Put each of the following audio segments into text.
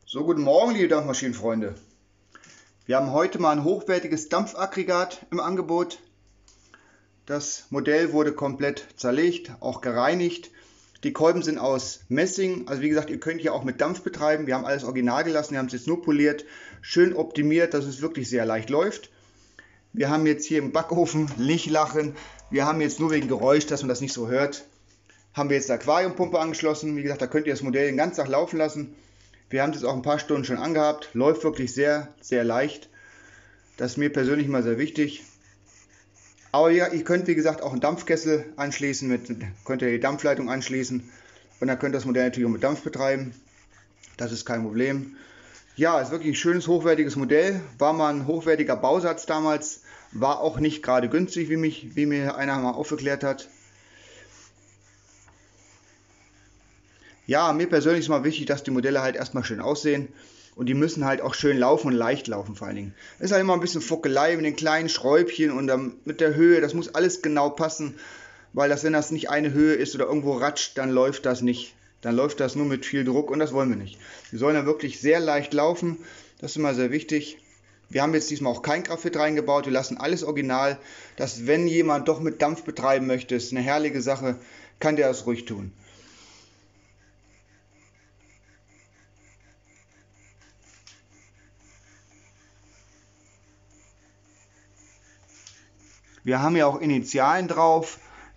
So, guten Morgen, liebe Dampfmaschinenfreunde. Wir haben heute mal ein hochwertiges Dampfaggregat im Angebot. Das Modell wurde komplett zerlegt, auch gereinigt. Die Kolben sind aus Messing, also wie gesagt, ihr könnt hier auch mit Dampf betreiben. Wir haben alles original gelassen, wir haben es jetzt nur poliert, schön optimiert, dass es wirklich sehr leicht läuft. Wir haben jetzt hier im Backofen, nicht lachen, wir haben jetzt nur wegen Geräusch, dass man das nicht so hört, haben wir jetzt eine Aquariumpumpe angeschlossen. Wie gesagt, da könnt ihr das Modell den ganzen Tag laufen lassen. Wir haben es jetzt auch ein paar Stunden schon angehabt, läuft wirklich sehr, sehr leicht. Das ist mir persönlich mal sehr wichtig. Aber ja, ihr könnt wie gesagt auch einen Dampfkessel anschließen, könnt ihr die Dampfleitung anschließen und dann könnt ihr das Modell natürlich auch mit Dampf betreiben. Das ist kein Problem. Ja, ist wirklich ein schönes, hochwertiges Modell. War mal ein hochwertiger Bausatz damals, war auch nicht gerade günstig, wie mir einer mal aufgeklärt hat. Ja, mir persönlich ist mal wichtig, dass die Modelle halt erstmal schön aussehen und die müssen halt auch schön laufen und leicht laufen vor allen Dingen. Es ist halt immer ein bisschen Fockelei mit den kleinen Schräubchen und mit der Höhe, das muss alles genau passen, weil wenn das nicht eine Höhe ist oder irgendwo ratscht, dann läuft das nicht. Dann läuft das nur mit viel Druck und das wollen wir nicht. Die sollen dann wirklich sehr leicht laufen, das ist immer sehr wichtig. Wir haben jetzt diesmal auch kein Graphit reingebaut, wir lassen alles original, dass wenn jemand doch mit Dampf betreiben möchte, ist eine herrliche Sache, kann der das ruhig tun. Wir haben ja auch Initialen drauf,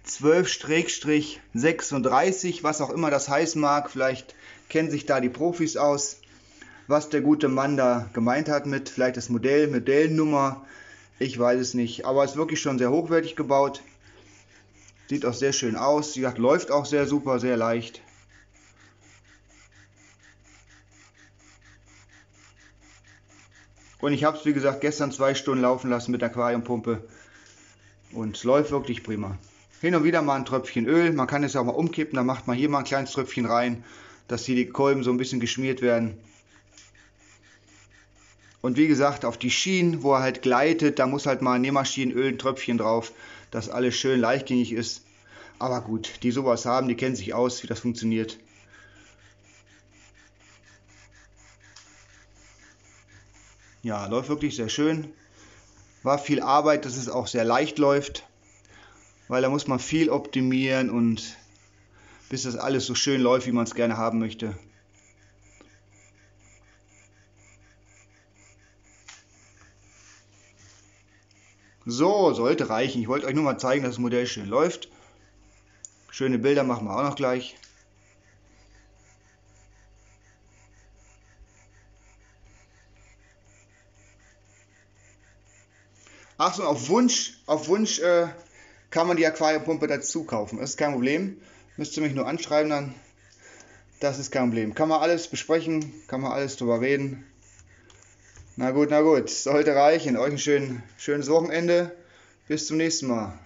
12-36, was auch immer das heißen mag. Vielleicht kennen sich da die Profis aus, was der gute Mann da gemeint hat mit vielleicht das Modell, Modellnummer. Ich weiß es nicht, aber es ist wirklich schon sehr hochwertig gebaut. Sieht auch sehr schön aus. Wie gesagt, läuft auch sehr super, sehr leicht. Und ich habe es wie gesagt gestern 2 Stunden laufen lassen mit der Aquariumpumpe. Und es läuft wirklich prima. Hin und wieder mal ein Tröpfchen Öl, man kann es ja auch mal umkippen, dann macht man hier mal ein kleines Tröpfchen rein, dass hier die Kolben so ein bisschen geschmiert werden. Und wie gesagt, auf die Schienen, wo er halt gleitet, da muss halt mal ein Nähmaschinenöl, ein Tröpfchen drauf, dass alles schön leichtgängig ist. Aber gut, die sowas haben, die kennen sich aus, wie das funktioniert. Ja, läuft wirklich sehr schön. War viel Arbeit, dass es auch sehr leicht läuft, weil da muss man viel optimieren und bis das alles so schön läuft, wie man es gerne haben möchte. So, sollte reichen. Ich wollte euch nur mal zeigen, dass das Modell schön läuft. Schöne Bilder machen wir auch noch gleich. Achso, auf Wunsch kann man die Aquariumpumpe dazu kaufen. Das ist kein Problem. Müsst ihr mich nur anschreiben dann. Das ist kein Problem. Kann man alles besprechen, kann man alles drüber reden. Na gut, sollte reichen. Euch ein schönes Wochenende. Bis zum nächsten Mal.